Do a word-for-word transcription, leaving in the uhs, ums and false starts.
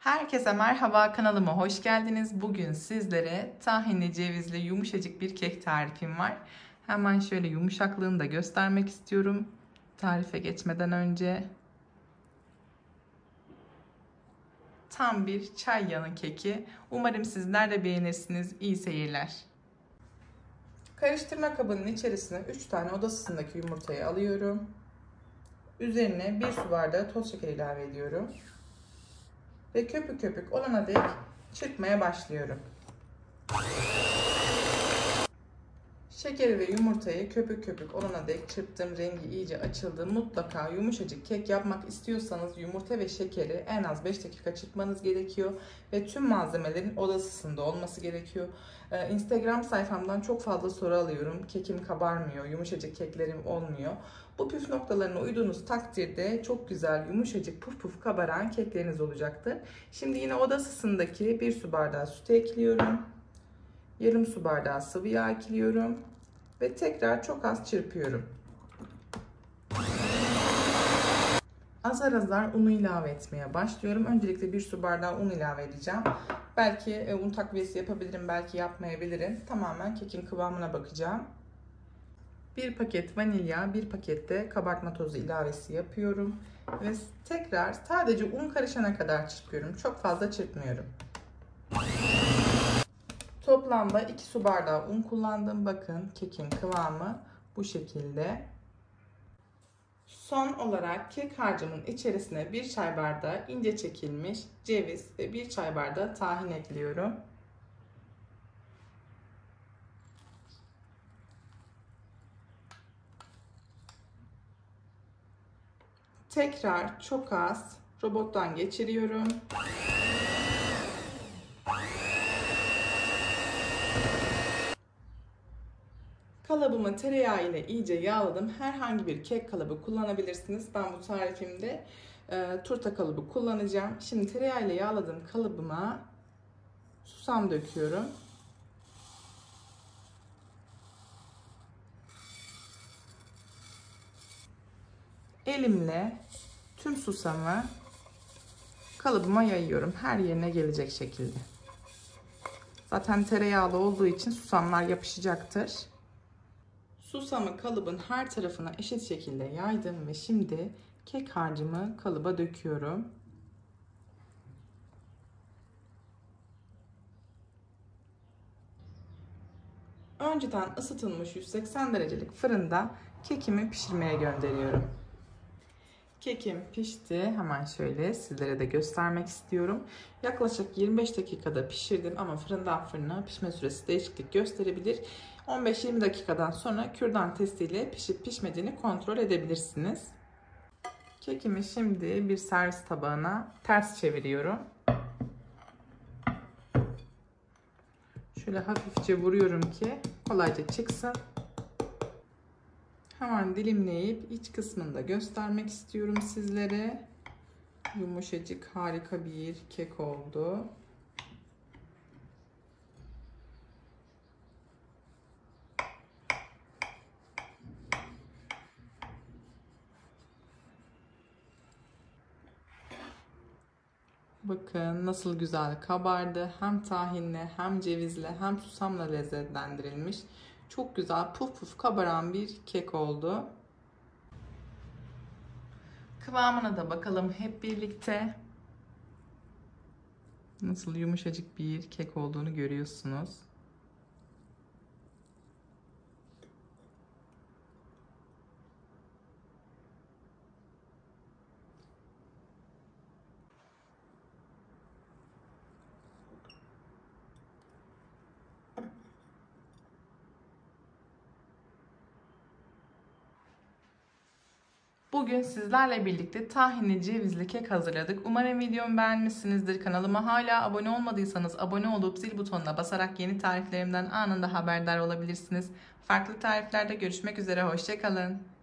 Herkese merhaba, kanalıma hoş geldiniz. Bugün sizlere tahinli cevizli yumuşacık bir kek tarifim var. Hemen şöyle yumuşaklığını da göstermek istiyorum. Tarife geçmeden önce. Tam bir çay yanı keki. Umarım sizler de beğenirsiniz. İyi seyirler. Karıştırma kabının içerisine üç tane oda ısısındaki yumurtayı alıyorum. Üzerine bir su bardağı toz şeker ilave ediyorum. Ve köpük köpük olana dek çırpmaya başlıyorum. Şekeri ve yumurtayı köpük köpük olana dek çırptım. Rengi iyice açıldı. Mutlaka yumuşacık kek yapmak istiyorsanız yumurta ve şekeri en az beş dakika çırpmanız gerekiyor. Ve tüm malzemelerin oda ısısında olması gerekiyor. Ee, Instagram sayfamdan çok fazla soru alıyorum. Kekim kabarmıyor, yumuşacık keklerim olmuyor. Bu püf noktalarına uyduğunuz takdirde çok güzel, yumuşacık, puf puf kabaran kekleriniz olacaktır. Şimdi yine oda ısısındaki bir su bardağı sütü ekliyorum. Yarım su bardağı sıvı yağ ekliyorum. Ve tekrar çok az çırpıyorum. Azar azar unu ilave etmeye başlıyorum. Öncelikle bir su bardağı un ilave edeceğim. Belki un takviyesi yapabilirim, belki yapmayabilirim. Tamamen kekin kıvamına bakacağım. Bir paket vanilya, bir pakette kabartma tozu ilavesi yapıyorum. Ve tekrar sadece un karışana kadar çırpıyorum. Çok fazla çırpmıyorum. Toplamda iki su bardağı un kullandım. Bakın kekin kıvamı bu şekilde. Son olarak kek harcımın içerisine bir çay bardağı ince çekilmiş ceviz ve bir çay bardağı tahin ekliyorum. Tekrar çok az robottan geçiriyorum. Kalıbımı tereyağı ile iyice yağladım. Herhangi bir kek kalıbı kullanabilirsiniz. Ben bu tarifimde e, turta kalıbı kullanacağım. Şimdi tereyağı ile yağladığım kalıbıma susam döküyorum. Elimle tüm susamı kalıbıma yayıyorum. Her yerine gelecek şekilde. Zaten tereyağlı olduğu için susamlar yapışacaktır. Susamı kalıbın her tarafına eşit şekilde yaydım ve şimdi kek harcımı kalıba döküyorum. Önceden ısıtılmış yüz seksen derecelik fırında kekimi pişirmeye gönderiyorum. Kekim pişti. Hemen şöyle sizlere de göstermek istiyorum. Yaklaşık yirmi beş dakikada pişirdim ama fırından fırına pişme süresi değişiklik gösterebilir. on beş yirmi dakikadan sonra kürdan testiyle pişip pişmediğini kontrol edebilirsiniz. Kekimi şimdi bir servis tabağına ters çeviriyorum. Şöyle hafifçe vuruyorum ki kolayca çıksın. Hemen dilimleyip iç kısmını da göstermek istiyorum sizlere. Yumuşacık, harika bir kek oldu. Bakın nasıl güzel kabardı. Hem tahinle, hem cevizle, hem susamla lezzetlendirilmiş. Çok güzel puf puf kabaran bir kek oldu. Kıvamına da bakalım hep birlikte. Nasıl yumuşacık bir kek olduğunu görüyorsunuz. Bugün sizlerle birlikte tahinli cevizli kek hazırladık. Umarım videomu beğenmişsinizdir. Kanalıma hala abone olmadıysanız abone olup zil butonuna basarak yeni tariflerimden anında haberdar olabilirsiniz. Farklı tariflerde görüşmek üzere. Hoşça kalın.